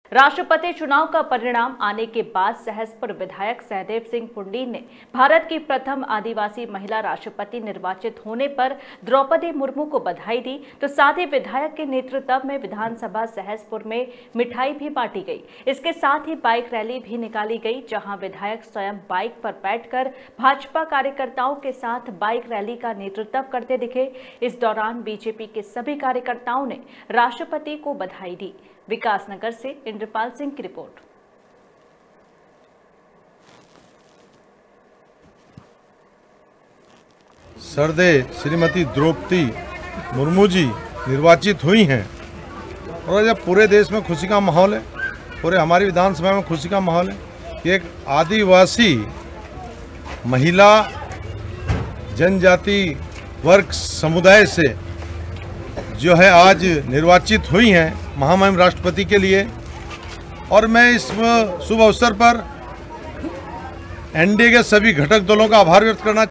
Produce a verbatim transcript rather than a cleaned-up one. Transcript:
राष्ट्रपति चुनाव का परिणाम आने के बाद सहसपुर विधायक सहदेव सिंह पुंडीन ने भारत की प्रथम आदिवासी महिला राष्ट्रपति निर्वाचित होने पर द्रौपदी मुर्मू को बधाई दी, तो साथ ही विधायक के नेतृत्व में विधानसभा सहसपुर में मिठाई भी बांटी गई। इसके साथ ही बाइक रैली भी निकाली गई, जहां विधायक स्वयं बाइक पर बैठकर भाजपा कार्यकर्ताओं के साथ बाइक रैली का नेतृत्व करते दिखे। इस दौरान बीजेपी के सभी कार्यकर्ताओं ने राष्ट्रपति को बधाई दी। विकासनगर से इंद्रपाल सिंह की रिपोर्ट। सरदे श्रीमती द्रौपदी मुर्मू जी निर्वाचित हुई हैं और जब पूरे देश में खुशी का माहौल है, पूरे हमारी विधानसभा में खुशी का माहौल है कि एक आदिवासी महिला जनजाति वर्ग समुदाय से जो है आज निर्वाचित हुई हैं महामहिम राष्ट्रपति के लिए। और मैं इस शुभ अवसर पर एनडीए के सभी घटक दलों का आभार व्यक्त करना